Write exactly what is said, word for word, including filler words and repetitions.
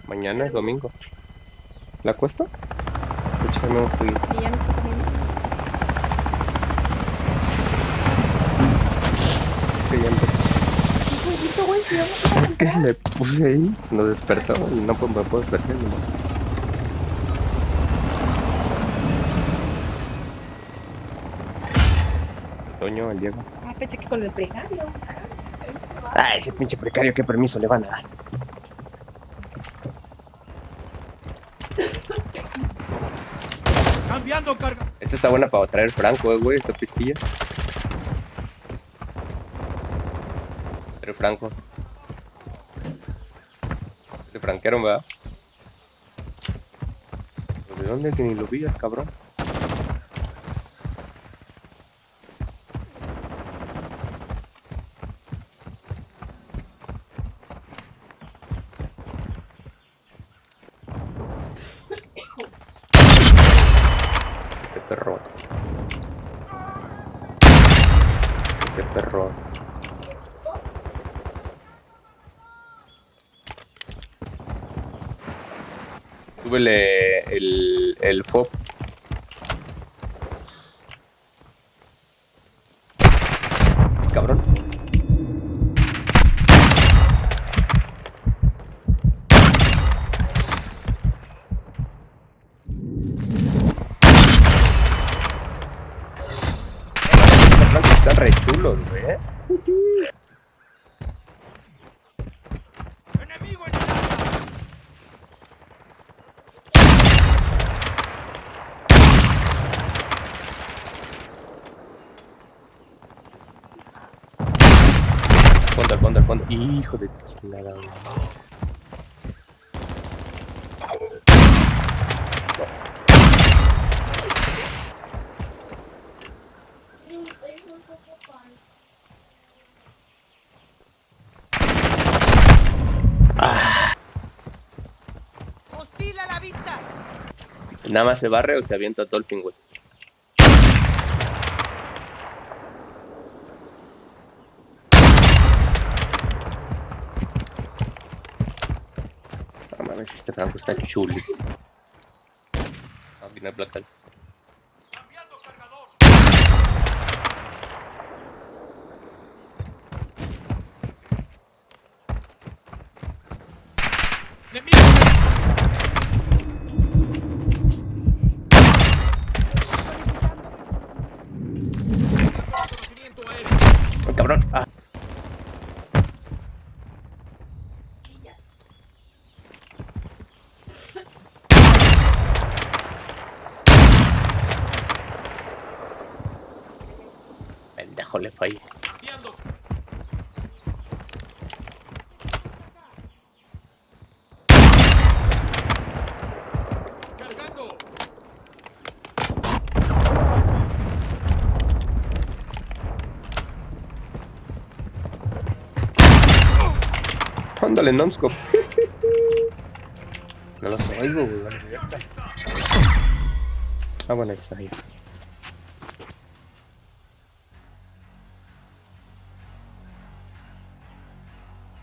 Mañana es domingo. ¿La cuesta? Échame un juguito. Y ya no está comiendo. Que ya empezó. Un jueguito, güey, si vamos a Es que le puse ahí, nos despertó y no pues, me puedo despertar ni más. El Toño, el Diego. Ah, pensé que con el precario. Ah, ese pinche precario, ¿qué permiso le van a dar? Cambiando carga. Esta está buena para traer Franco, eh, güey, esta pistilla. Trae Franco. De franquero, ¿verdad? ¿De dónde? Que ni lo vi, el cabrón. Ese perro. Ese perro. Súbele el, el F O B. El cabrón. Los blancos están re chulos, güey. Enemigo en el área. Fondo, al fondo, al fondo. Hijo de chingada, güey. Ah. Hostil a la vista. Nada más se barre o se avienta Dolphin, güey. No mames, este Franco está chuli. Ah, viene el placal. Cambiando cargador. Enemigo en el conocimiento aéreo. ¡Oh, cabrón! Ah. Pendejo, le fallé. Cambiando. Cargando. Ándale, Nomscope. No los oigo, güey. Vale, ya está. Ah, bueno, está ahí.